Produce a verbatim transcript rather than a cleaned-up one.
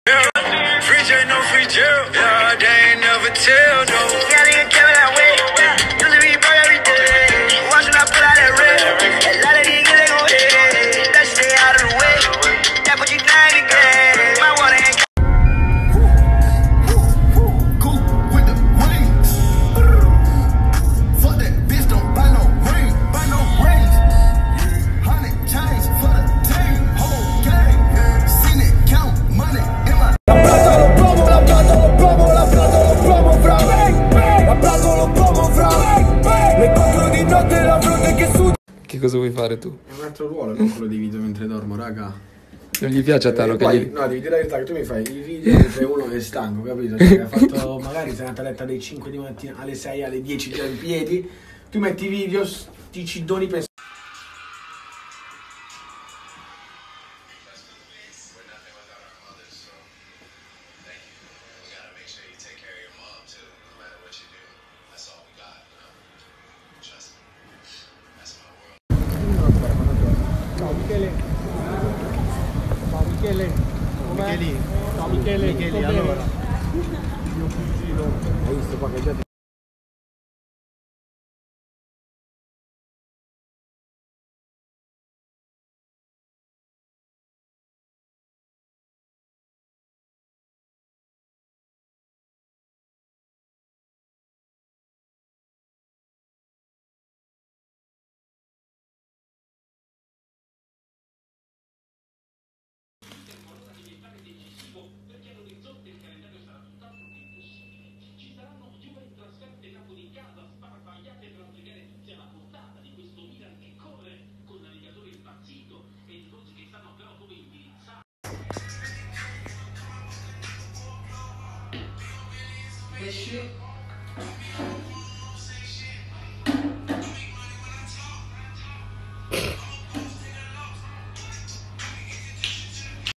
Free J, no free jail. Yeah, they ain't never tell, no. Yeah, nigga came that way. Used to be broke every day. Watching I pull out that red. A lot of these niggas gon' hate. Let's stay out of the way. That put you down again. My water ain't cool with the wings. Fuck that bitch, don't buy no ring. Buy no rings. Hundred chains for the team. Whole gang. Seen it count money in my. Che cosa vuoi fare tu? È un altro ruolo, non quello di video mentre dormo, raga. Non gli piace a Tano Eh, che poi, gli... no, devi dire la verità che tu mi fai i video mentre uno è stanco, capito? Cioè, che ha fatto, magari sei andata a letto alle cinque di mattina, alle sei, alle dieci già in piedi, tu metti i video, ti ci doni per... Ciao Michele. Ciao Michele. Micheli. Ciao Michele. Micheli, allora. Mio cugino. Hai visto qua che già ti... Esci.